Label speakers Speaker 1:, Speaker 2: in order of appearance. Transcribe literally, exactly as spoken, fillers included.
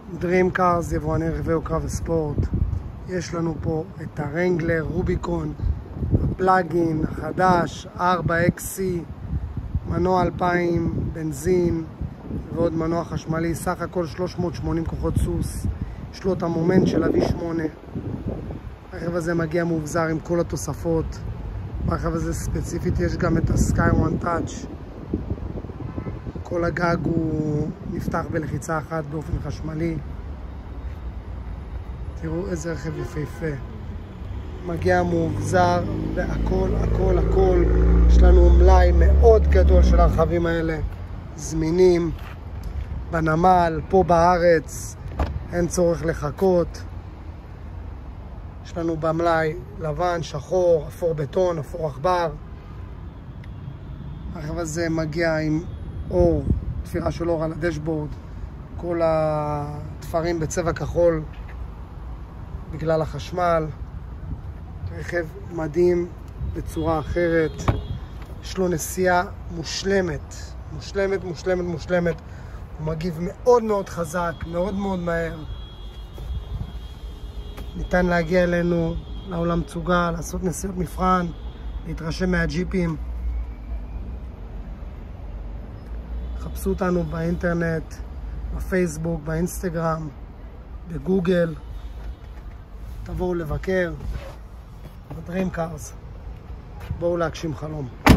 Speaker 1: Dream Cars, יבואני רכבי יוקרה וספורט. יש לנו פה את הרנגלר, רוביקון, הפלאגין החדש, ארבע אקס סי, מנוע אלפיים, בנזין ועוד מנוע חשמלי, סך הכל שלוש מאות ושמונים כוחות סוס. יש לו את המומנט של ה-וי שמונה. הרכב הזה מגיע מאובזר עם כל התוספות. ברכב הזה ספציפית יש גם את ה-Sky One Touch. כל הגג הוא נפתח בלחיצה אחת באופן חשמלי. תראו איזה רכב יפהפה. מגיע מאובזר והכל, הכל, הכל. יש לנו מלאי מאוד גדול של הרכבים האלה. זמינים בנמל, פה בארץ. אין צורך לחכות. יש לנו במלאי לבן, שחור, אפור בטון, אפור עכבר. הרכב הזה מגיע עם אור, תפירה של אור על הדשבורד. כל התפרים בצבע כחול בגלל החשמל. רכב מדהים בצורה אחרת. יש לו נסיעה מושלמת. מושלמת, מושלמת, מושלמת. הוא מגיב מאוד מאוד חזק, מאוד מאוד מהר. ניתן להגיע אלינו לעולם צוגה, לעשות נסיעות מבחן, להתרשם מהג'יפים. חפשו אותנו באינטרנט, בפייסבוק, באינסטגרם, בגוגל. תבואו לבקר. ב-Dream Cars. בואו להגשים חלום.